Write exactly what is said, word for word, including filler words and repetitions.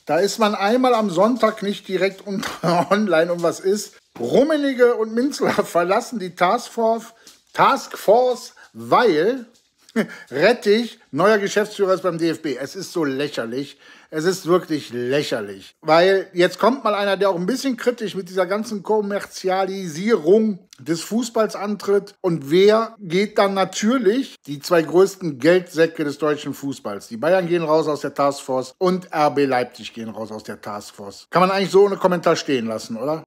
Da ist man einmal am Sonntag nicht direkt unter online und was ist. Rummenigge und Minzler verlassen die Taskforce, Taskforce, weil Rettich neuer Geschäftsführer ist beim D F B. Es ist so lächerlich. Es ist wirklich lächerlich. Weil jetzt kommt mal einer, der auch ein bisschen kritisch mit dieser ganzen Kommerzialisierung des Fußballs antritt. Und wer geht dann natürlich? Die zwei größten Geldsäcke des deutschen Fußballs. Die Bayern gehen raus aus der Taskforce und R B Leipzig gehen raus aus der Taskforce. Kann man eigentlich so ohne Kommentar stehen lassen, oder?